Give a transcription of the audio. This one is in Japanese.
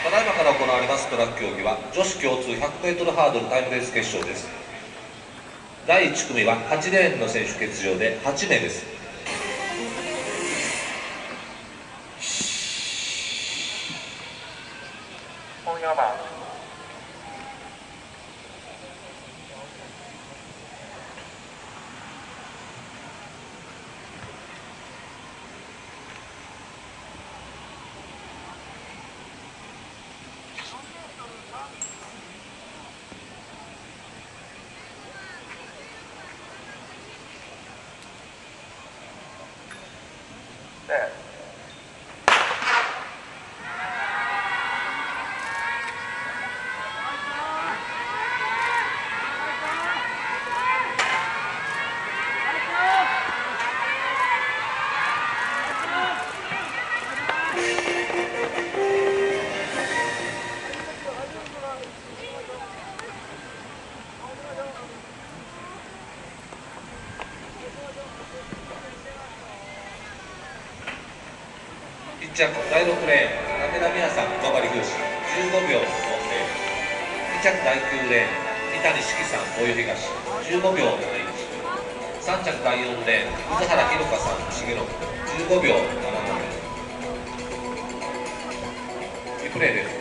ただいまから行われますトラック競技は女子共通 100m ハードルタイムレース決勝です。第1組は8レーンの選手欠場で8名です。 本山で 1着第6レーン武田美也さん馬場理弘15秒40。2着第9レーン三谷四季さん大湯東15秒71。3着第4レーン水原弘香さん重信15秒75。リプレイです。